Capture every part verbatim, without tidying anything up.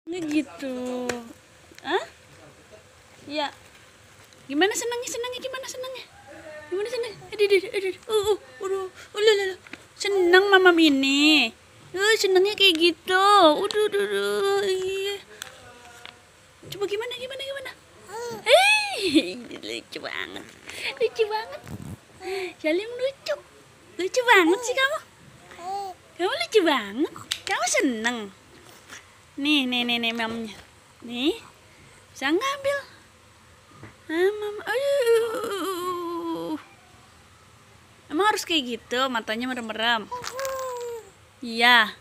Nggak gitu. Hah? Iya. Gimana senangnya? Senangnya gimana senangnya? Gimana senangnya? Aduh, aduh, aduh, uh, uh, aduh, udah, udah, senang mama ini. Uh, senangnya kayak gitu. Udah, udah, udah, iya. Coba gimana, gimana, gimana? Hei, lucu banget, lucu banget. Salim lucu, lucu banget sih kamu. Kamu lucu banget. Kamu seneng. Nih, nih, nih, nih, mamanya. Nih, bisa ngambil. Ah, mama, aduh. Emang harus kayak gitu, matanya merem-merem. Iya.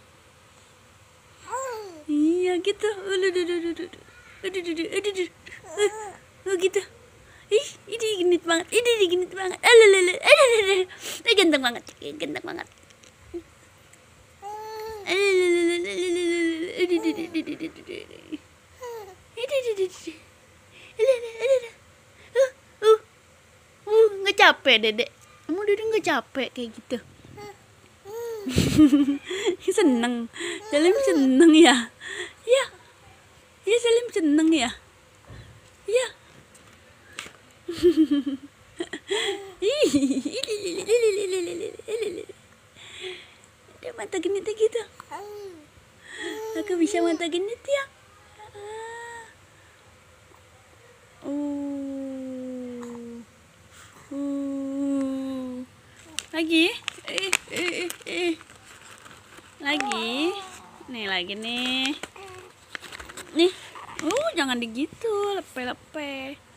Iya gitu. Aduh, aduh, aduh, aduh, aduh, aduh, aduh, aduh, aduh. Oh gitu. Ih, ini genit banget. Ini genit banget. Aduh, aduh, aduh, aduh, aduh. Ini ganteng banget, ganteng banget. Nggak capek dedek? Kamu dedek nggak capek kayak gitu? Seneng, Salim seneng ya? Ya, ya Salim seneng ya? Ya. Ada mata genit gitu. Aku bisa mata genit ya. Uh. Uh. Lagi? Eh, eh, eh, eh. Lagi? Nih lagi nih. Nih. Uh, jangan digitu, lepe-lepe.